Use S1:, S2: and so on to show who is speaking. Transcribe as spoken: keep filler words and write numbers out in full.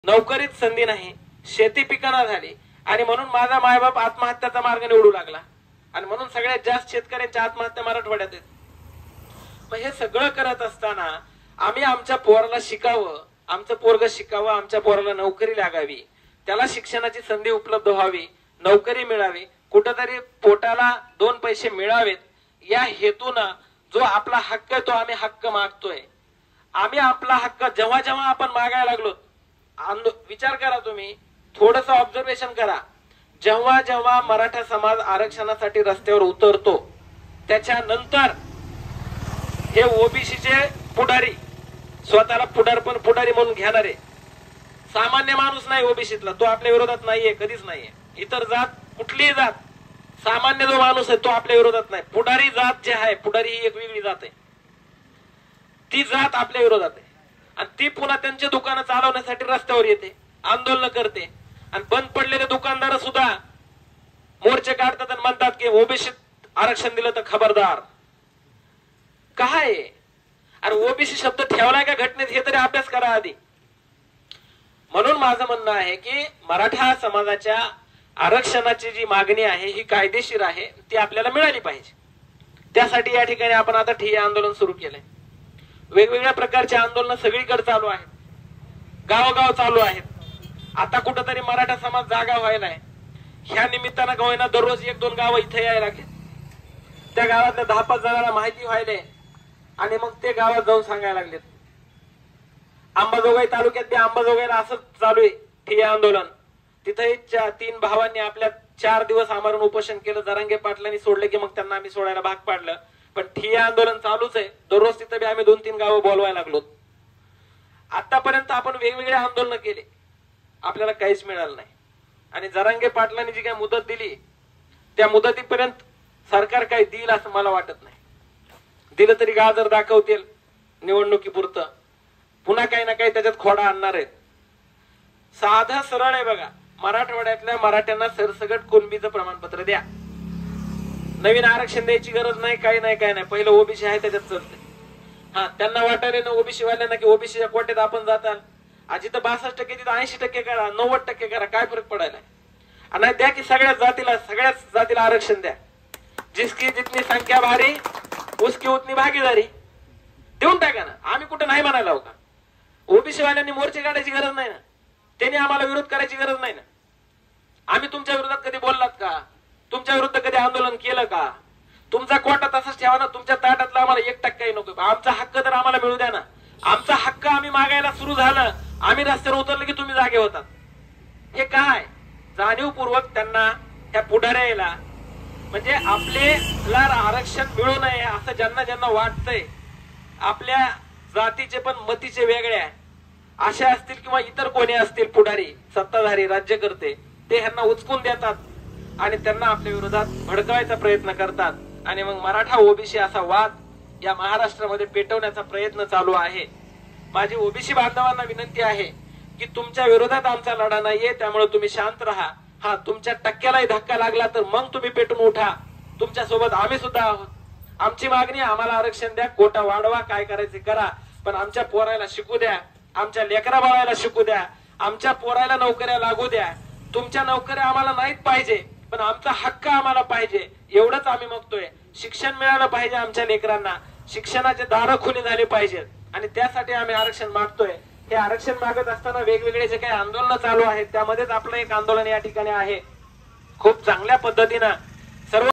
S1: नोकरीत संधी नाही, शेती पिकाना झाली आणि म्हणून माझा मायबाप आत्महत्याचा मार्ग निवडू लागला आणि म्हणून सगळ्यात जास्त शेतकऱ्यांच्या आत्महत्या मराठवाड्यात आहेत. मग हे सगळं करत असताना आम्ही आमच्या पोराला शिकावं, आमचं पोरग शिकावं, आमच्या पोराला नोकरी लागावी, त्याला शिक्षणाची संधी उपलब्ध व्हावी, नोकरी मिळावी, कुठेतरी पोटाला दोन पैसे मिळावेत, या हेतूनं जो आपला हक्क आहे तो आम्ही हक्क मागतोय. आम्ही आपला हक्क जेव्हा जेव्हा आपण मागायला लागलो, विचार करा तुम्ही, थोडस ऑब्झर्वेशन करा, जेव्हा जेव्हा मराठा समाज आरक्षणासाठी रस्त्यावर उतरतो त्याच्यानंतर हे ओबीसीचे पुढारी, स्वतःला पुढारपण पुढारी म्हणून घेणारे, सामान्य माणूस नाही ओबीसीतला, तो आपल्या विरोधात नाहीये, कधीच नाहीये. इतर जात, कुठलीही जात, सामान्य जो माणूस आहे तो आपल्या विरोधात नाही. पुढारी जात जे आहे, पुढारी ही एक वेगळी जात आहे, ती जात आपल्या विरोधात आहे आणि ती पुन्हा त्यांचे दुकानं चालवण्यासाठी रस्त्यावर येते, आंदोलन करते आणि बंद पडलेले दुकानदार सुद्धा मोर्चे काढतात आणि म्हणतात की ओबीसीत आरक्षण दिलं तर खबरदार. काय अरे ओबीसी शब्द ठेवलाय का घटनेत हे तरी अभ्यास करा आधी. म्हणून माझं म्हणणं आहे की मराठा समाजाच्या आरक्षणाची जी मागणी आहे ही कायदेशीर आहे, ती आपल्याला मिळाली पाहिजे. त्यासाठी या ठिकाणी आपण आता ठिय्या आंदोलन सुरू केलंय. वेगवेगळ्या प्रकारचे आंदोलन सगळीकडे चालू आहेत, गावोगाव चालू आहेत. आता कुठंतरी मराठा समाज जागा व्हायलाय, ह्या निमित्तानं का होईना दररोज एक दोन गाव इथे यायला लागले, त्या गावातल्या दहा पाच जणांना माहिती व्हायले आणि मग ते गावात जाऊन सांगायला लागलेत. अंबाजोगाई तालुक्यात ते अंबाजोगाईला असंच चालू आहे ठिय्या आंदोलन. तिथे तीन भावांनी आपल्या चार दिवस आमरण उपोषण केलं, जरांगे पाटलांनी सोडले की मग त्यांना आम्ही सोडायला भाग पाडलं, पण ठिय्या आंदोलन चालूच आहे. दररोज तिथे बी आम्ही दोन तीन गावं बोलवायला लागलो. आतापर्यंत आपण वेगवेगळे आंदोलन केले, आपल्याला काहीच मिळालं नाही. आणि जरांगे पाटलांनी जी काही मुदत दिली त्या मुदतीपर्यंत सरकार काही देईल असं मला वाटत नाही. दिलं तरी गाजर दाखवतील निवडणुकीपुरतं, पुन्हा काही ना काही त्याच्यात खोडा आणणार आहेत. साधा सरळ आहे बघा, मराठवाड्यातल्या मराठ्यांना सरसकट कुणबीचं प्रमाणपत्र द्या. नवीन आरक्षण द्यायची गरज नाही, काही नाही काही नाही, पहिलं ओबीसी आहे त्याच्यात चालतंय. हा, त्यांना वाटायला ना ओबीसी वाल्यांना की ओबीसीच्या कोट्यात आपण जाताल, आज इथं बासष्ट टक्के तिथं ऐंशी टक्के करा, नव्वद टक्के करा, काय फरक पडायला. आणि द्या की सगळ्याच जातीला, सगळ्याच जातीला आरक्षण द्या. जिसकी जितनी संख्या भारी उसकी उतनी भागीदारी, देऊन टाका ना. आम्ही कुठं नाही म्हणायला का? ओबीसी वाल्यांनी मोर्चे काढायची गरज नाही ना, त्यांनी आम्हाला विरोध करायची गरज नाही ना. आम्ही तुमच्या विरोधात कधी बोललात का? तुमच्या विरुद्ध कधी आंदोलन केलं का? तुमचा कोटा तसाच ठेवा ना, तुमच्या ताटातला आम्हाला एक टक्काही नको. आमचा हक्क तर आम्हाला मिळू द्या ना. आमचा हक्क आम्ही मागायला सुरू झालं, आम्ही रस्त्यावर उतरलो की तुम्ही जागे होतात. हे काय जाणीवपूर्वक त्यांना त्या पुढाऱ्याला, म्हणजे आपल्याला आरक्षण मिळू नये असं ज्यांना ज्यांना वाटतंय, आपल्या जातीचे पण मतीचे वेगळे असे असतील किंवा इतर कोणी असतील पुढारी, सत्ताधारी, राज्यकर्ते, ते ह्यांना उचकून देतात आणि त्यांना आपल्या विरोधात भडकवायचा प्रयत्न करतात. आणि मग मराठा ओबीसी असा वाद या महाराष्ट्रामध्ये पेटवण्याचा प्रयत्न चालू आहे. माझी ओबीसी बांधवांना विनंती आहे की तुमच्या विरोधात आमचा लढा नाहीये, त्यामुळे तुम्ही शांत राहा. हा, तुमच्या टक्क्यालाही धक्का लागला तर मग तुम्ही पेटून उठा, तुमच्या सोबत आम्ही सुद्धा आहोत. आमची मागणी, आम्हाला आरक्षण द्या, कोटा वाढवा, काय करायचे करा, पण आमच्या पोरायला शिकू द्या, आमच्या लेकरा बाळाला शिकू द्या, आमच्या पोरायला नोकऱ्या लागू द्या. तुमच्या नोकऱ्या आम्हाला नाहीत पाहिजे, पण आमचा हक्क आम्हाला पाहिजे, एवढंच आम्ही मागतोय. शिक्षण मिळालं पाहिजे आमच्या लेकरांना, शिक्षणाचे दार खुले झाले पाहिजेत आणि त्यासाठी आम्ही आरक्षण मागतोय. हे आरक्षण मागत असताना वेगवेगळे जे काही आंदोलन चालू आहेत त्यामध्येच आपलं एक आंदोलन या ठिकाणी आहे. खूप चांगल्या पद्धतीनं